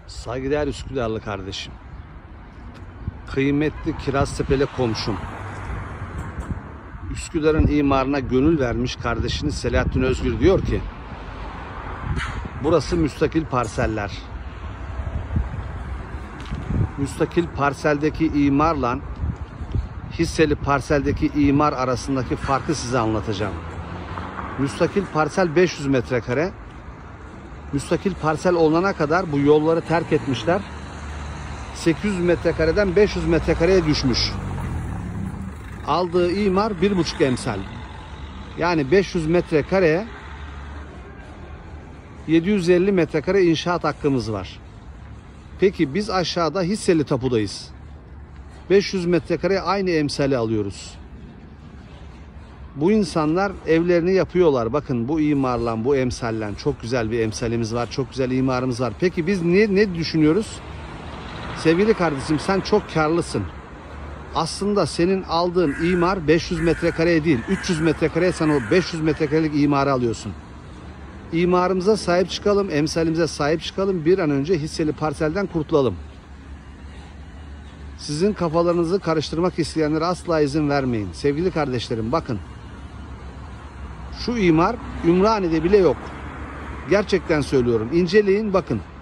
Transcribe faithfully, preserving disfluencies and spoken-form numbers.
Saygıdeğer Üsküdarlı kardeşim, kıymetli Kiraztepe'li komşum, Üsküdar'ın imarına gönül vermiş kardeşiniz Selahattin Özgür diyor ki, burası müstakil parseller. Müstakil parseldeki imarla hisseli parseldeki imar arasındaki farkı size anlatacağım. Müstakil parsel beş yüz metrekare. Müstakil parsel olana kadar bu yolları terk etmişler. sekiz yüz metrekareden beş yüz metrekareye düşmüş. Aldığı imar bir buçuk emsal. Yani beş yüz metrekareye yedi yüz elli metrekare inşaat hakkımız var. Peki biz aşağıda hisseli tapudayız. beş yüz metrekare aynı emsali alıyoruz. Bu insanlar evlerini yapıyorlar. Bakın bu imarla, bu emsalle çok güzel bir emsalimiz var. Çok güzel imarımız var. Peki biz ne, ne düşünüyoruz? Sevgili kardeşim, sen çok karlısın. Aslında senin aldığın imar beş yüz metrekareye değil, üç yüz metrekareye sen o beş yüz metrekarelik imarı alıyorsun. İmarımıza sahip çıkalım, emsalimize sahip çıkalım. Bir an önce hisseli parselden kurtulalım. Sizin kafalarınızı karıştırmak isteyenlere asla izin vermeyin. Sevgili kardeşlerim, bakın. Şu imar Ümraniye'de bile yok. Gerçekten söylüyorum. İnceleyin, bakın.